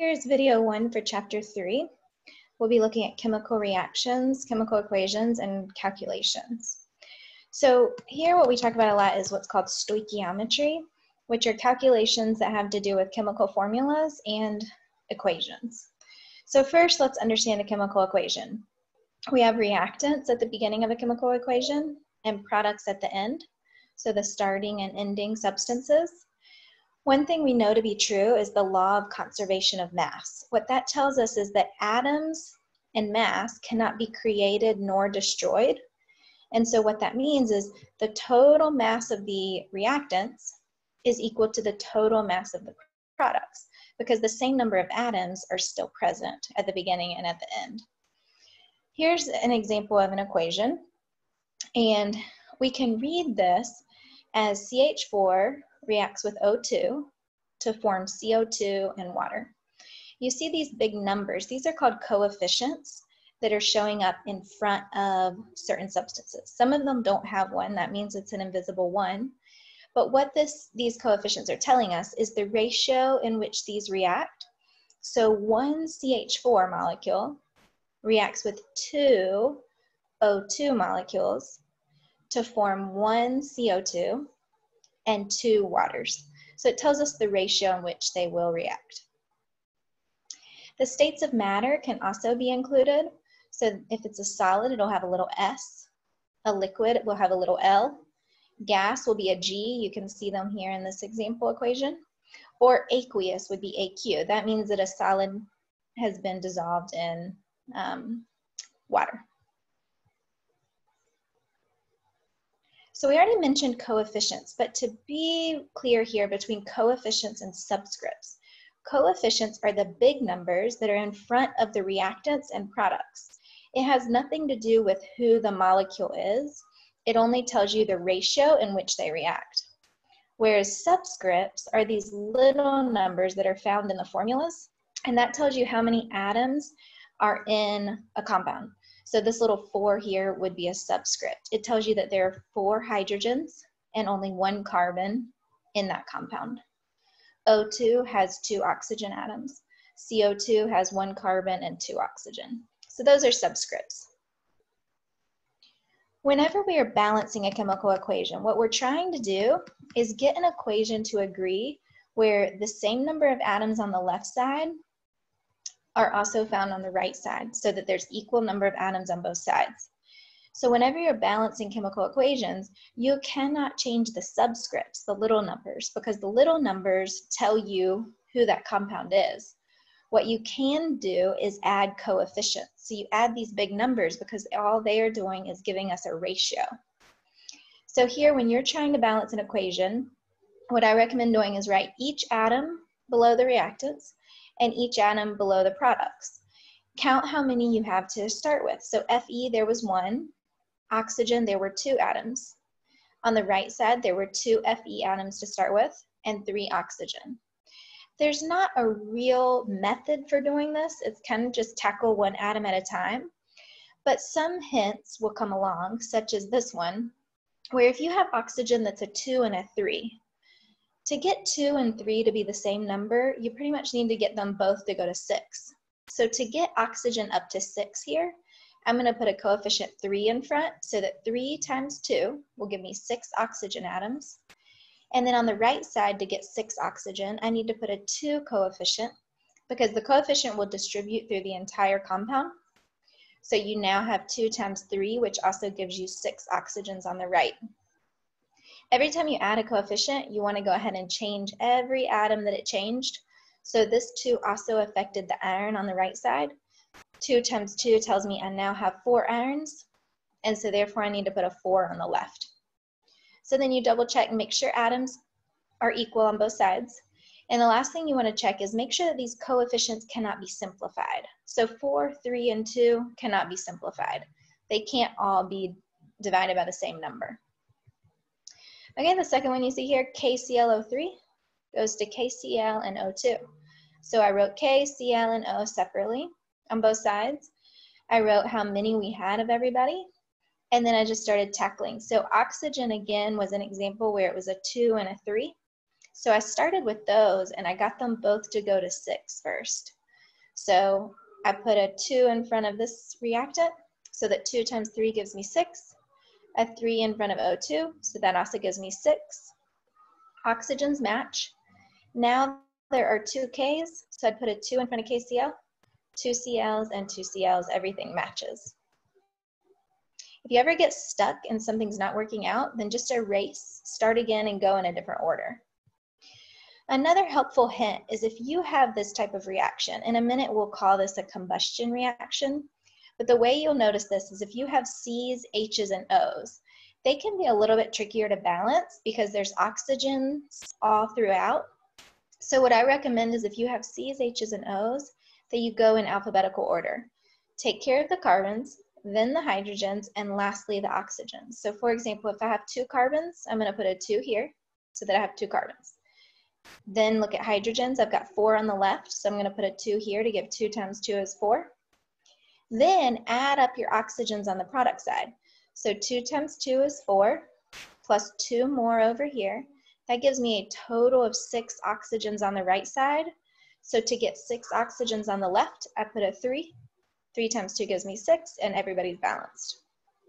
Here's video 1 for chapter 3. We'll be looking at chemical reactions, chemical equations, and calculations. So here what we talk about a lot is what's called stoichiometry, which are calculations that have to do with chemical formulas and equations. So first, let's understand a chemical equation. We have reactants at the beginning of a chemical equation and products at the end, so the starting and ending substances. One thing we know to be true is the law of conservation of mass. What that tells us is that atoms and mass cannot be created nor destroyed. And so what that means is the total mass of the reactants is equal to the total mass of the products, because the same number of atoms are still present at the beginning and at the end. Here's an example of an equation, and we can read this as CH4 reacts with O2 to form CO2 and water. You see these big numbers. These are called coefficients that are showing up in front of certain substances. Some of them don't have one. That means it's an invisible one. But what these coefficients are telling us is the ratio in which these react. So one CH4 molecule reacts with two O2 molecules to form one CO2 and two waters. So it tells us the ratio in which they will react. The states of matter can also be included. So if it's a solid, it'll have a little S. A liquid will have a little L. Gas will be a G. You can see them here in this example equation. Or aqueous would be AQ. That means that a solid has been dissolved in water. So we already mentioned coefficients, but to be clear here between coefficients and subscripts, coefficients are the big numbers that are in front of the reactants and products. It has nothing to do with who the molecule is. It only tells you the ratio in which they react. Whereas subscripts are these little numbers that are found in the formulas, and that tells you how many atoms are in a compound. So this little 4 here would be a subscript. It tells you that there are 4 hydrogens and only 1 carbon in that compound. O2 has 2 oxygen atoms. CO2 has 1 carbon and 2 oxygen. So those are subscripts. Whenever we are balancing a chemical equation, what we're trying to do is get an equation to agree where the same number of atoms on the left side are also found on the right side, so that there's equal number of atoms on both sides. So whenever you're balancing chemical equations, you cannot change the subscripts, the little numbers, because the little numbers tell you who that compound is. What you can do is add coefficients. So you add these big numbers because all they are doing is giving us a ratio. So here, when you're trying to balance an equation, what I recommend doing is write each atom below the reactants and each atom below the products. Count how many you have to start with. So Fe, there was 1. Oxygen, there were 2 atoms. On the right side, there were 2 Fe atoms to start with and 3 oxygen. There's not a real method for doing this. It's kind of just tackle one atom at a time. But some hints will come along, such as this one, where if you have oxygen that's a 2 and a 3, to get 2 and 3 to be the same number, you pretty much need to get them both to go to 6. So to get oxygen up to 6 here, I'm going to put a coefficient 3 in front, so that 3 times 2 will give me 6 oxygen atoms. And then on the right side, to get 6 oxygen, I need to put a 2 coefficient, because the coefficient will distribute through the entire compound. So you now have 2 times 3, which also gives you 6 oxygens on the right. Every time you add a coefficient, you want to go ahead and change every atom that it changed. So this 2 also affected the iron on the right side. 2 times 2 tells me I now have 4 irons, and so therefore I need to put a 4 on the left. So then you double check and make sure atoms are equal on both sides. And the last thing you want to check is make sure that these coefficients cannot be simplified. So 4, 3, and 2 cannot be simplified. They can't all be divided by the same number. Okay, the second one you see here, KClO3, goes to KCl and O2. So I wrote K, Cl, and O separately on both sides. I wrote how many we had of everybody, and then I just started tackling. So oxygen, again, was an example where it was a 2 and a 3. So I started with those and I got them both to go to 6 first. So I put a 2 in front of this reactant so that 2 times 3 gives me 6. A 3 in front of O2, so that also gives me 6. Oxygens match. Now there are 2 Ks, so I'd put a 2 in front of KCl, 2 Cls and 2 Cls, everything matches. If you ever get stuck and something's not working out, then just erase, start again, and go in a different order. Another helpful hint is if you have this type of reaction, in a minute we'll call this a combustion reaction, but the way you'll notice this is if you have C's, H's, and O's, they can be a little bit trickier to balance because there's oxygens all throughout. So what I recommend is if you have C's, H's, and O's, that you go in alphabetical order. Take care of the carbons, then the hydrogens, and lastly the oxygens. So for example, if I have 2 carbons, I'm going to put a 2 here so that I have 2 carbons. Then look at hydrogens. I've got 4 on the left, so I'm going to put a 2 here to give 2 times 2 is 4. Then add up your oxygens on the product side. So 2 times 2 is 4, plus 2 more over here. That gives me a total of 6 oxygens on the right side. So to get 6 oxygens on the left, I put a 3. 3 times 2 gives me 6, and everybody's balanced.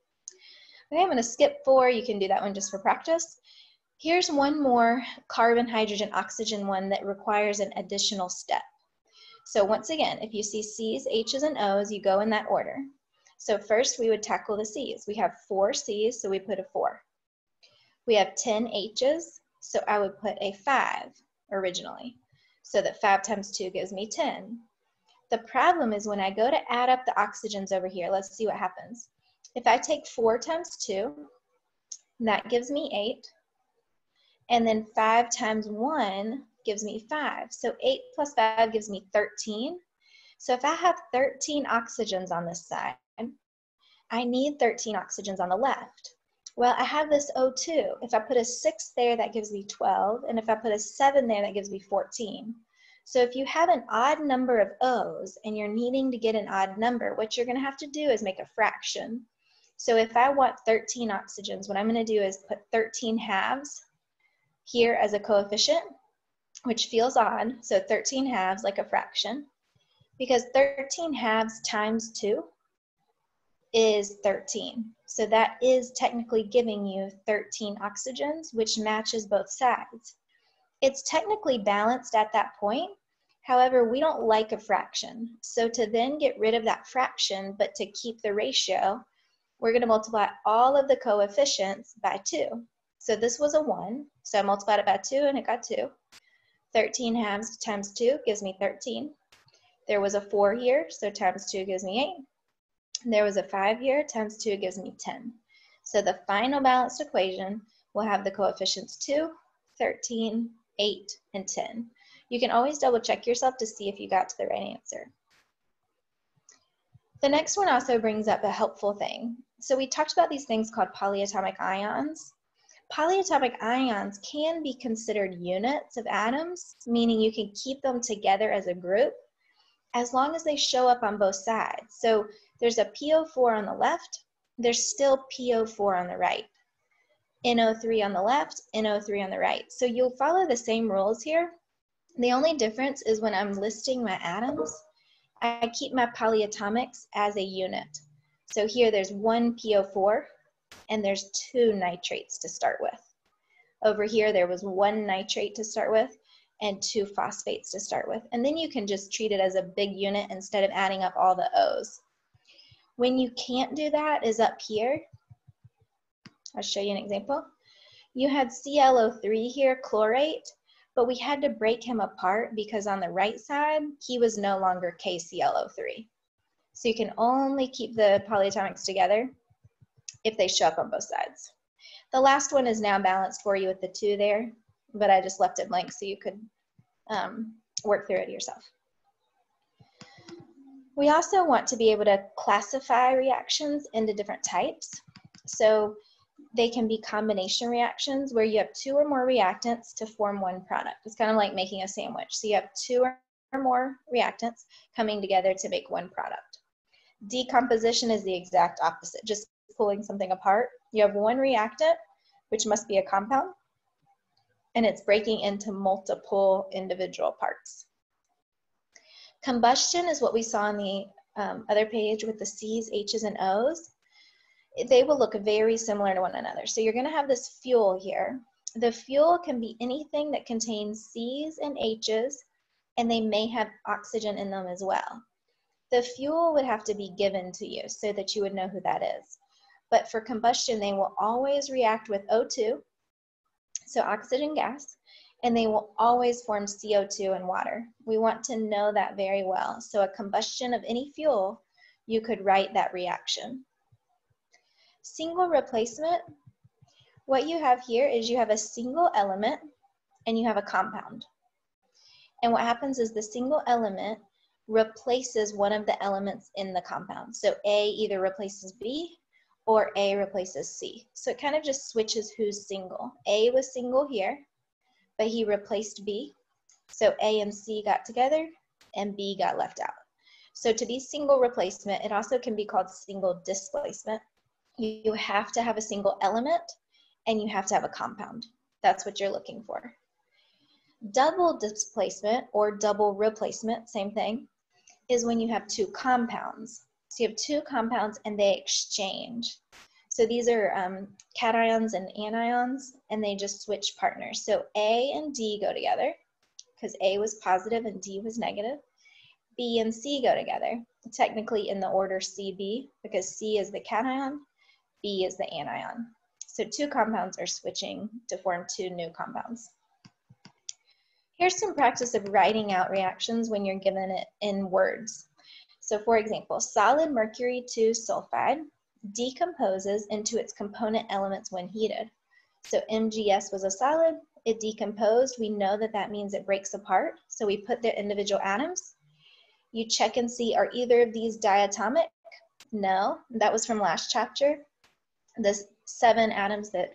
Okay, I'm going to skip 4. You can do that one just for practice. Here's one more carbon, hydrogen, oxygen one that requires an additional step. So once again, if you see C's, H's, and O's, you go in that order. So first we would tackle the C's. We have 4 C's, so we put a 4. We have 10 H's, so I would put a 5 originally. So that 5 times 2 gives me 10. The problem is when I go to add up the oxygens over here, let's see what happens. If I take 4 times 2, that gives me 8. And then 5 times 1 gives me 5. So 8 plus 5 gives me 13. So if I have 13 oxygens on this side, I need 13 oxygens on the left. Well, I have this O2. If I put a 6 there, that gives me 12. And if I put a 7 there, that gives me 14. So if you have an odd number of O's and you're needing to get an odd number, what you're going to have to do is make a fraction. So if I want 13 oxygens, what I'm going to do is put 13 halves here as a coefficient, which feels odd. So 13 halves like a fraction, because 13 halves times 2 is 13. So that is technically giving you 13 oxygens, which matches both sides. It's technically balanced at that point. However, we don't like a fraction. So to then get rid of that fraction, but to keep the ratio, we're going to multiply all of the coefficients by 2. So this was a 1, so I multiplied it by 2 and it got 2. 13 halves times 2 gives me 13. There was a 4 here, so times 2 gives me 8. There was a 5 here, times 2 gives me 10. So the final balanced equation will have the coefficients 2, 13, 8, and 10. You can always double check yourself to see if you got to the right answer. The next one also brings up a helpful thing. So we talked about these things called polyatomic ions. Polyatomic ions can be considered units of atoms, meaning you can keep them together as a group as long as they show up on both sides. So there's a PO4 on the left, there's still PO4 on the right. NO3 on the left, NO3 on the right. So you'll follow the same rules here. The only difference is when I'm listing my atoms, I keep my polyatomics as a unit. So here there's 1 PO4 and there's 2 nitrates to start with. Over here there was 1 nitrate to start with and 2 phosphates to start with. And then you can just treat it as a big unit instead of adding up all the O's. When you can't do that is up here. I'll show you an example. You had ClO3 here, chlorate, but we had to break him apart because on the right side, he was no longer KClO3. So you can only keep the polyatomics together if they show up on both sides. The last one is now balanced for you with the 2 there, but I just left it blank so you could work through it yourself. We also want to be able to classify reactions into different types. So they can be combination reactions where you have 2 or more reactants to form one product. It's kind of like making a sandwich. So you have 2 or more reactants coming together to make one product. Decomposition is the exact opposite, just pulling something apart. You have 1 reactant, which must be a compound, and it's breaking into multiple individual parts. Combustion is what we saw on the other page with the C's, H's, and O's. They will look very similar to one another. So you're going to have this fuel here. The fuel can be anything that contains C's and H's, and they may have oxygen in them as well. The fuel would have to be given to you so that you would know who that is. But for combustion, they will always react with O2, so oxygen gas, and they will always form CO2 and water. We want to know that very well. So a combustion of any fuel, you could write that reaction. Single replacement, what you have here is you have a single element and you have a compound. And what happens is the single element replaces one of the elements in the compound. So A either replaces B or A replaces C. So it kind of just switches who's single. A was single here, but he replaced B. So A and C got together and B got left out. So to be single replacement, it also can be called single displacement. You have to have a single element and you have to have a compound. That's what you're looking for. Double displacement or double replacement, same thing, is when you have two compounds. So you have two compounds and they exchange. So these are cations and anions, and they just switch partners. So A and D go together because A was positive and D was negative. B and C go together, technically in the order CB, because C is the cation, B is the anion. So two compounds are switching to form two new compounds. Here's some practice of writing out reactions when you're given it in words. So for example, solid mercury 2 sulfide decomposes into its component elements when heated. So MgS was a solid, it decomposed. We know that that means it breaks apart. So we put the individual atoms. You check and see, are either of these diatomic? No, that was from last chapter. The 7 atoms that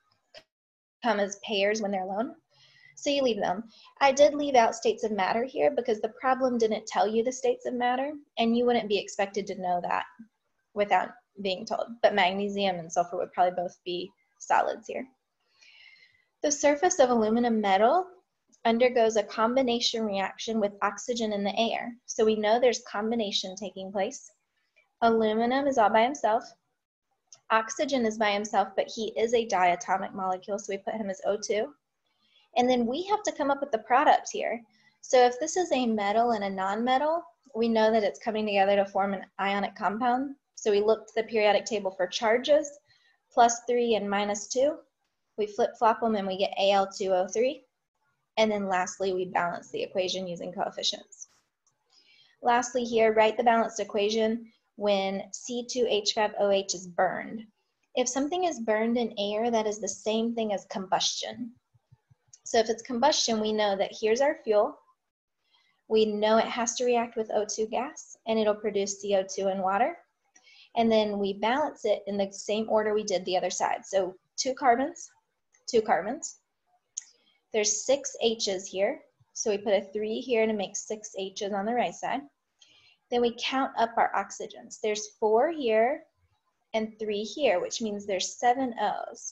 come as pairs when they're alone. So you leave them. I did leave out states of matter here because the problem didn't tell you the states of matter, and you wouldn't be expected to know that without being told. But magnesium and sulfur would probably both be solids here. The surface of aluminum metal undergoes a combination reaction with oxygen in the air. So we know there's combination taking place. Aluminum is all by himself. Oxygen is by himself, but he is a diatomic molecule, so we put him as O2. And then we have to come up with the products here. So if this is a metal and a non-metal, we know that it's coming together to form an ionic compound. So we looked at the periodic table for charges, +3 and -2. We flip-flop them and we get Al2O3. And then lastly, we balance the equation using coefficients. Lastly here, write the balanced equation when C2H5OH is burned. If something is burned in air, that is the same thing as combustion. So if it's combustion, we know that here's our fuel. We know it has to react with O2 gas, and it'll produce CO2 and water. And then we balance it in the same order we did the other side. So 2 carbons, 2 carbons. There's 6 H's here. So we put a 3 here to make 6 H's on the right side. Then we count up our oxygens. There's 4 here and 3 here, which means there's 7 O's.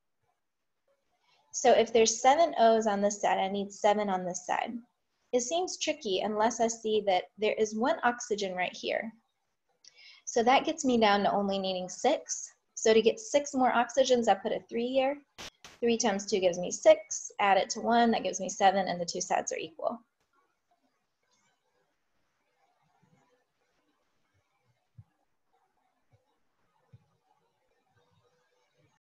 So if there's 7 O's on this side, I need 7 on this side. It seems tricky unless I see that there is 1 oxygen right here. So that gets me down to only needing 6. So to get 6 more oxygens, I put a 3 here. 3 times 2 gives me 6. Add it to 1, that gives me 7, and the 2 sides are equal.